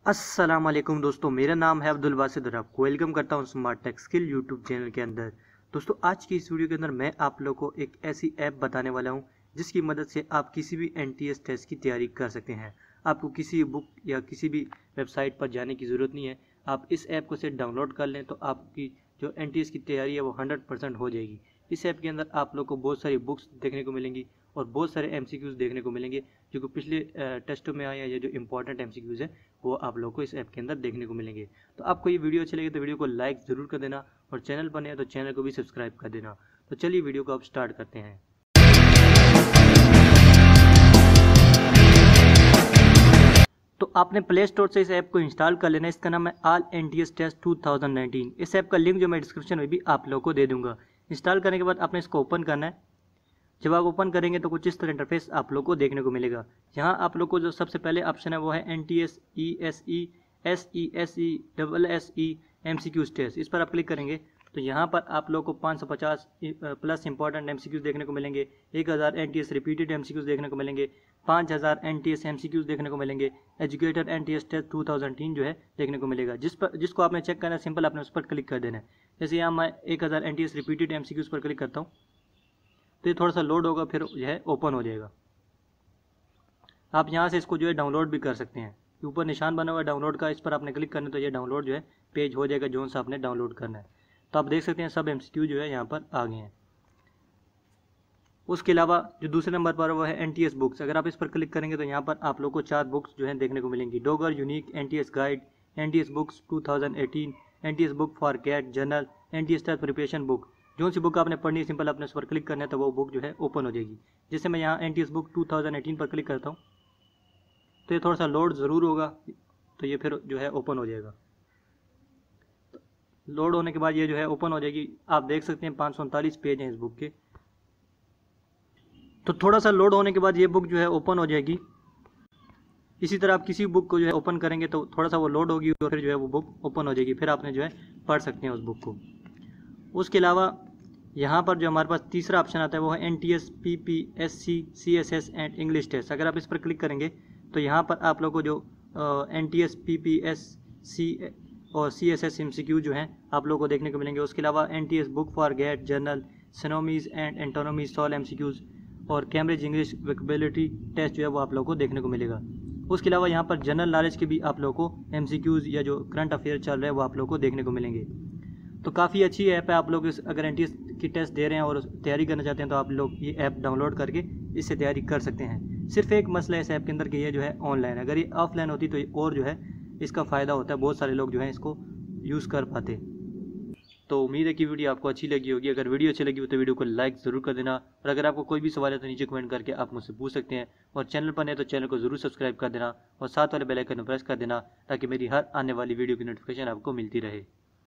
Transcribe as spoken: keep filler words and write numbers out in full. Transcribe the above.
अस्सलाम वालेकुम दोस्तों, मेरा नाम है अब्दुल बासित और आपको वेलकम करता हूं smart tech skill YouTube channel के अंदर। दोस्तों, आज की इस वीडियो के अंदर मैं आप लोगों को एक ऐसी ऐप बताने वाला हूं जिसकी मदद से आप किसी भी एनटीएस टेस्ट की तैयारी कर सकते हैं। आपको किसी बुक या किसी भी वेबसाइट पर जाने की ज़रूरत नहीं है। आप इस ऐप को से डाउनलोड कर लें तो आपकी जो एनटीएस की तैयारी है वो हंड्रेड परसेंट हो जाएगी। इस ऐप के अंदर आप लोग को बहुत सारी बुक्स देखने को मिलेंगी और बहुत सारे एमसीक्यूज़ देखने को मिलेंगे जो कि पिछले टेस्टों में आए हैं या जो इंपॉर्टेंट एमसीक्यूज़ है वो आप लोग को इस ऐप के अंदर देखने को मिलेंगे। तो आपको ये वीडियो अच्छी लगी तो वीडियो को लाइक ज़रूर कर देना और चैनल पर नए तो चैनल को भी सब्सक्राइब कर देना। तो चलिए वीडियो को अब स्टार्ट करते हैं। तो आपने प्ले स्टोर से इस ऐप को इंस्टॉल कर लेना। इसका नाम है all NTS test two thousand nineteen. इस ऐप का लिंक जो मैं डिस्क्रिप्शन में भी आप लोगों को दे दूंगा। इंस्टॉल करने के बाद आपने इसको ओपन करना है। जब आप ओपन करेंगे तो कुछ इस तरह इंटरफेस आप लोग को देखने को मिलेगा। यहाँ आप लोग को जो सबसे पहले ऑप्शन है वो है N T S E S E S E S E double S E M C Qs test. इस पर आप क्लिक करेंगे तो यहाँ पर आप लोग को पाँच सौ पचास plus important M C Qs देखने को मिलेंगे, एक हज़ार N T S repeated M C Qs देखने को मिलेंगे, पाँच हज़ार N T S M C Qs देखने को मिलेंगे, educator N T S test two thousand nineteen जो है देखने को मिलेगा। जिस पर जिसको आपने चेक करना है सिंपल आपने उस पर क्लिक कर देना है। जैसे यहाँ मैं एक हज़ार N T S repeated M C Qs पर क्लिक करता हूँ तो ये थोड़ा सा लोड होगा, फिर जो है ओपन हो जाएगा। आप यहाँ से इसको जो है डाउनलोड भी कर सकते हैं। ऊपर निशान बना हुआ है डाउनलोड का, इस पर आपने क्लिक करना तो ये डाउनलोड जो है पेज हो जाएगा जो सा आपने डाउनलोड करना है। तो आप देख सकते हैं सब एमसीक्यू जो है यहाँ पर आ गए हैं। उसके अलावा जो दूसरे नंबर पर वो है एनटीएस बुक्स। अगर आप इस पर क्लिक करेंगे तो यहाँ पर आप लोग को चार बुक्स जो है देखने को मिलेंगी। Dogar unique NTS guide, NTS books two thousand eighteen, NTS book for GAT general, NTS test preparation book. जो सी बुक आपने पढ़नी है सिंपल आपने उस पर क्लिक करना है तो वो बुक जो है ओपन हो जाएगी। जैसे मैं यहाँ NTS book two thousand eighteen पर क्लिक करता हूँ तो ये थोड़ा सा लोड ज़रूर होगा, तो ये फिर जो है ओपन हो जाएगा। लोड होने के बाद ये जो है ओपन हो जाएगी। आप देख सकते हैं पाँच सौ उनतालीस पेज हैं इस बुक के। तो थोड़ा सा लोड होने के बाद ये बुक जो है ओपन हो जाएगी। इसी तरह आप किसी बुक को जो है ओपन करेंगे तो थोड़ा सा वो लोड होगी और फिर जो है वो बुक ओपन हो जाएगी। फिर आपने जो है पढ़ सकते हैं उस बुक को। उसके अलावा यहाँ पर जो हमारे पास तीसरा ऑप्शन आता है वो है N T S P P S C C S S and English test. अगर आप इस पर क्लिक करेंगे तो यहाँ पर आप लोग को जो N T S P P S C और C S S M C Q जो हैं आप लोग को देखने को मिलेंगे। उसके अलावा N T S book for GAT general, synonyms and antonyms सॉल एम सी क्यूज़ और कैम्ब्रिज इंग्लिश वोकेबुलरी टेस्ट जो है वो आप लोग को देखने को मिलेगा। उसके अलावा यहाँ पर जनरल नॉलेज के भी आप लोग को एम सी क्यूज़ या जो करंट अफेयर चल रहे हैं वो आप लोग को देखने को मिलेंगे। तो काफ़ी अच्छी ऐप है। आप लोग इस अगर एनटीएस की टेस्ट दे रहे हैं और तैयारी करना चाहते हैं तो आप लोग ये ऐप डाउनलोड करके इससे तैयारी कर सकते हैं। सिर्फ एक मसला है इस ऐप के अंदर कि ये जो है ऑनलाइन, अगर ये ऑफलाइन होती तो और जो है इसका फ़ायदा होता है, बहुत सारे लोग जो हैं इसको यूज़ कर पाते। तो उम्मीद है कि वीडियो आपको अच्छी लगी होगी। अगर वीडियो अच्छी लगी हो तो वीडियो को लाइक ज़रूर कर देना और अगर आपको कोई भी सवाल है तो नीचे कमेंट करके आप मुझसे पूछ सकते हैं। और चैनल पर नए तो चैनल को ज़रूर सब्सक्राइब कर देना और साथ वाले बेल आइकन प्रेस कर देना ताकि मेरी हर आने वाली वीडियो की नोटिफिकेशन आपको मिलती रहे।